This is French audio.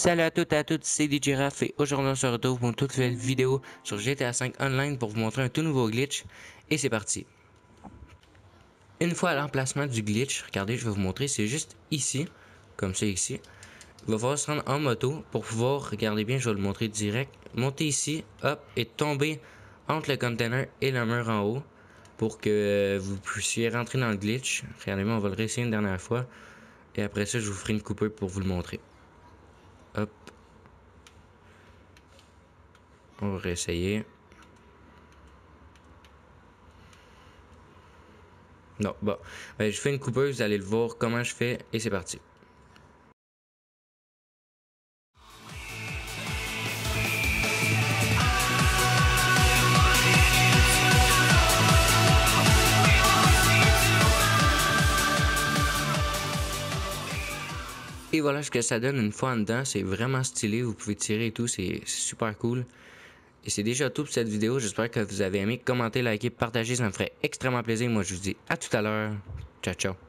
Salut à toutes et à toutes, c'est DJ Raph et aujourd'hui on se retrouve pour une toute nouvelle vidéo sur GTA V Online pour vous montrer un tout nouveau glitch et c'est parti. Une fois à l'emplacement du glitch, regardez je vais vous montrer, c'est juste ici, comme ça ici. Il va falloir se rendre en moto pour pouvoir, regardez bien je vais le montrer direct, monter ici, hop, et tomber entre le container et le mur en haut pour que vous puissiez rentrer dans le glitch. Regardez moi on va le réessayer une dernière fois et après ça je vous ferai une coupure pour vous le montrer. Hop. On va réessayer. Non, bon. Ben, je fais une coupeuse, vous allez le voir comment je fais et c'est parti. Et voilà ce que ça donne une fois en dedans. C'est vraiment stylé. Vous pouvez tirer et tout. C'est super cool. Et c'est déjà tout pour cette vidéo. J'espère que vous avez aimé. Commentez, likez, partagez. Ça me ferait extrêmement plaisir. Moi, je vous dis à tout à l'heure. Ciao, ciao.